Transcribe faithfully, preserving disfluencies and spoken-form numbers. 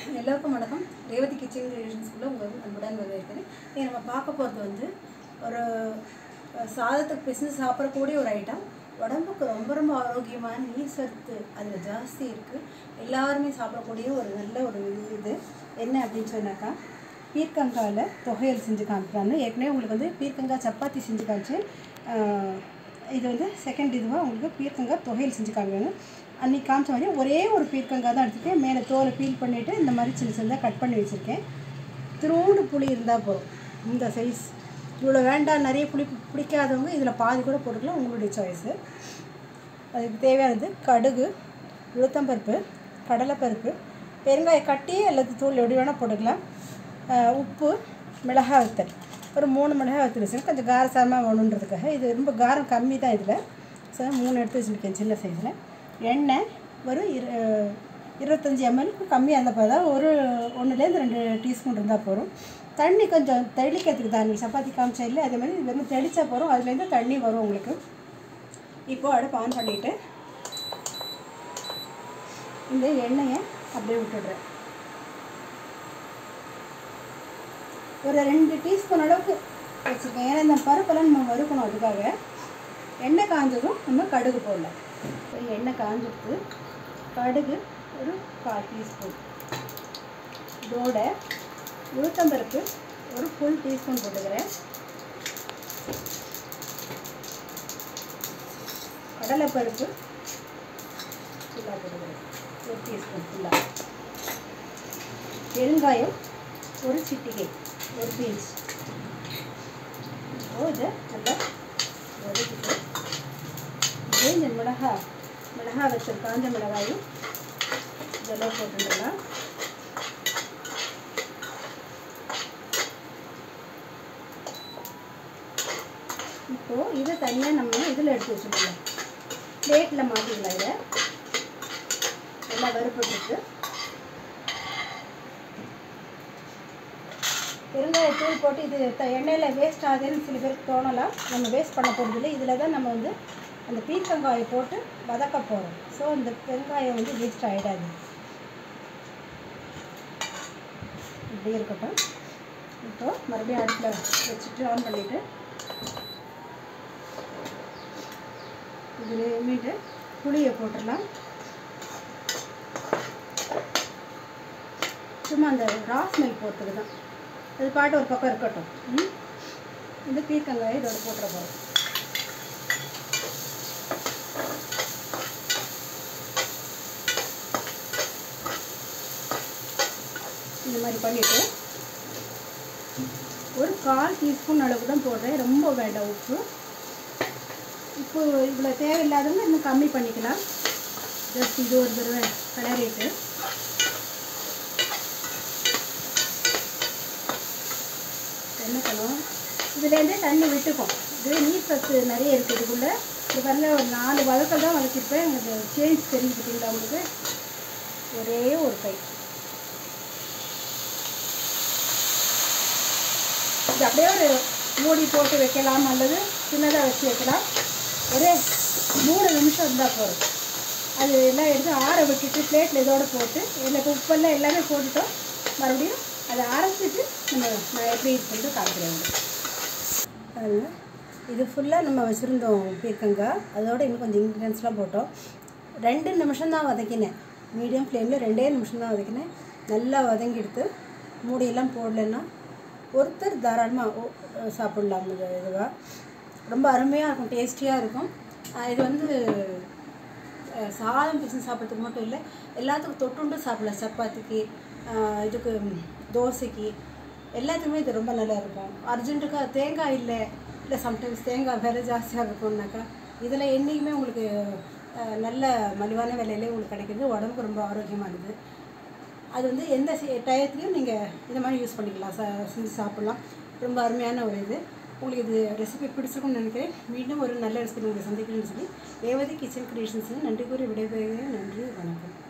எல்லாருக்கும் வணக்கம். ரேவதி கிச்சன் கிரியேஷன்ஸ்குள்ள உங்கள் அன்புடன் வரவேற்கிறேன். இங்கே நம்ம பார்க்க போகிறது வந்து ஒரு சாதத்துக்கு பிசினஸ் சாப்பிடக்கூடிய ஒரு ஐட்டம். உடம்புக்கு ரொம்ப ரொம்ப ஆரோக்கியமான நீர் சத்து அதில் ஜாஸ்தி இருக்குது. எல்லாருமே சாப்பிடக்கூடிய ஒரு நல்ல ஒரு இது என்ன அப்படின்னு சொன்னாக்கா, பீர்க்கங்காயில் தொகையல் செஞ்சு காமிக்கிறான்னு ஏற்கனவே உங்களுக்கு வந்து பீர்க்கங்காய் சப்பாத்தி செஞ்சு காமிச்சேன். இது வந்து செகண்ட் இதுவாக உங்களுக்கு பீர்க்கங்காய் தொகையல் செஞ்சு காமிக்கணும். அன்றைக்கி காமிச்ச மாதிரி ஒரே ஒரு பீர்க்கங்காய் தான் எடுத்துருக்கேன். மேலே தோலை பீல் பண்ணிவிட்டு இந்த மாதிரி சின்ன சின்னதாக கட் பண்ணி வச்சுருக்கேன். திருவுண்டு புளி இருந்தால் போதும். இந்த சைஸ் இவ்வளோ வேண்டாம். நிறைய புளி பிடிக்காதவங்க இதில் பாதி கூட போட்டுக்கலாம், உங்களுடைய சாய்ஸு. அதுக்கு தேவையானது கடுகு, உளுத்தம்பருப்பு, கடலைப்பருப்பு, பெருங்காய கட்டி அல்லது தூள் எப்படி வேணால் போட்டுக்கலாம். உப்பு, மிளகாய் வத்தல், ஒரு மூணு மிளகாய் வத்தல் வச்சுருக்கேன். கொஞ்சம் காரசாரமாக வேணுன்றதுக்காக. இது ரொம்ப காரம் கம்மி தான் இதில். ஸோ மூணு எடுத்து வச்சுருக்கேன் சின்ன சைஸில். எண்ணெய் ஒரு இரு இருபத்தஞ்சி எம்எல்க்கு கம்மியாக இருந்தால் போதும். ஒரு ஒன்றுலேருந்து ரெண்டு டீஸ்பூன் இருந்தால் போதும். தண்ணி கொஞ்சம் தெளிக்கிறதுக்கு தான். நீங்கள் சப்பாத்தி காமிச்சா இல்லை, அதே மாதிரி இதுலேருந்து தெளித்தா போகிறோம். அதுலேருந்து தண்ணி வரும் உங்களுக்கு. இப்போது அடுப்பு ஆன் பண்ணிவிட்டு இந்த எண்ணெயை அப்படியே விட்டுடுறேன். ஒரு ரெண்டு டீஸ்பூன் அளவுக்கு வச்சுருக்கேன். ஏன்னா இந்த பருப்பெல்லாம் நம்ம வறுக்கணும். அதுக்காக எண்ணெய் காஞ்சதும் நம்ம கடுகு போடலாம். எண்ணெய் காஞ்சிருக்கு. கடுகு ஒரு கால் டீஸ்பூன், இதோட உளுத்தம்பருப்பு ஒரு ஃபுல் டீஸ்பூன் போட்டுக்கிறேன். கடலைப்பருப்பு ஃபுல்லாக போட்டுக்கிறேன், ஒரு டீஸ்பூன் ஃபுல்லாக. பெருங்காயம் ஒரு சிட்டிகை, ஒரு பீன்ஸ். இப்போ இதை நல்லா வதக்கிட்டு இதே இந்த மிளகாய் மிளகாய் வச்சல் காஞ்ச மிளகாயும் இதெல்லாம் போட்டுடலாம். இப்போது இதை தனியாக நம்ம இதில் எடுத்து வச்சுக்கலாம். பிளேட்டில் மாற்றிக்கலாம். இதை நல்லா வறுப்பட்டுட்டு பெருங்காயத்தூள் போட்டு இது த எண்ணெயில் வேஸ்ட் ஆகுதுன்னு சில பேருக்கு தோணலாம். நம்ம வேஸ்ட் பண்ண போகிறது இல்லை. இதில் தான் நம்ம வந்து அந்த பீர்க்கங்காயை போட்டு வதக்க போகிறோம். ஸோ இந்த பெருங்காயம் வந்து வேஸ்ட் ஆகிடாது. இப்படி இருக்கட்டும். இப்போது மறுபடியும் அடுப்பில் வச்சுட்டு ஆன் பண்ணிவிட்டு இதில் மீட்டு புளியை போட்டுடலாம். சும்மா அந்த ரா ஸ்மெல் போட்டுக்கு தான். அது பாட்டு ஒரு பக்கம் இருக்கட்டும். இந்த பீர்க்கங்காயை இதோட போட்டுற போகிறோம். இந்த மாதிரி பண்ணிவிட்டு ஒரு கால் டீஸ்பூன் அளவுக்கு தான் போடுறேன். ரொம்ப வேண்டாம் உப்பு. உப்பு இவ்வளோ தேவையில்லாதவங்க இன்னும் கம்மி பண்ணிக்கலாம். ஜஸ்ட் இது ஒரு தடவை கிளறிட்டு என்ன பண்ணுவோம், இதுலேருந்தே தண்ணி விட்டுக்கும். இது நீர் சத்து நிறைய இருக்குது இதுக்குள்ளே. இது வரல ஒரு நாலு வதக்கல் தான் வதக்கிருப்பேன். எனக்கு சேஞ்ச் தெரிஞ்சுக்கிட்டீங்களா உங்களுக்கு? ஒரே ஒரு கை இது அப்படியே ஒரு மூடி போட்டு வைக்கலாம், அல்லது சின்னதாக வச்சு வைக்கலாம். ஒரே மூணு நிமிஷம் இருந்தால் போதும். அது எல்லாம் எடுத்து ஆற விட்டுட்டு பிளேட்டில் இதோடு போட்டு எனக்கு உப்பெல்லாம் எல்லாமே போட்டுட்டோம். மறுபடியும் அதை அரைச்சிட்டு நம்ம நான் எப்படி இருக்குன்னு காமிக்கிறேன். அதில் இது ஃபுல்லாக நம்ம வச்சுருந்தோம் பீர்க்கங்காய். அதோட இன்னும் கொஞ்சம் இன்க்ரீடியன்ஸ்லாம் போட்டோம். ரெண்டு நிமிஷம் தான் வதக்கினேன். மீடியம் ஃப்ளேமில் ரெண்டே நிமிஷம் தான் வதக்கினேன். நல்லா வதங்கி எடுத்து மூடியெல்லாம் போடலைன்னா ஒருத்தர் தாராளமாக சாப்பிட்லாம். இது இதுவாக ரொம்ப அருமையாக இருக்கும், டேஸ்டியாக இருக்கும். இது வந்து சாதம் பிசினஸ் சாப்பிட்றதுக்கு மட்டும் இல்லை, எல்லாத்துக்கும் தொட்டுண்டு சாப்பிடலாம். சப்பாத்திக்கு, இதுக்கு தோசைக்கு, எல்லாத்துக்குமே இது ரொம்ப நல்லா இருக்கும். அர்ஜென்ட்டுக்காக தேங்காய் இல்லை இல்லை சம்டைம்ஸ் தேங்காய் விலை ஜாஸ்தியாக இருக்கும்னாக்கா இதில் என்றைக்குமே உங்களுக்கு நல்ல மலிவான விலையிலே உங்களுக்கு கிடைக்கிது. உடம்புக்கு ரொம்ப ஆரோக்கியமானது. அது வந்து எந்த டயத்துலையும் நீங்கள் இந்த மாதிரி யூஸ் பண்ணிக்கலாம், சா செஞ்சு சாப்பிட்லாம். ரொம்ப அருமையான ஒரு இது. உங்களுக்கு இது ரெசிபி பிடிச்சிருக்கும்னு நினைக்கிறேன். மீண்டும் ஒரு நல்ல ரெசிபி உங்களை சந்திக்கணும்னு சொல்லி ரேவதி கிச்சன் கிரியேஷன்ஸுக்கு நன்றி கூறி விடைபெறுகிறேன். நன்றி, வணக்கம்.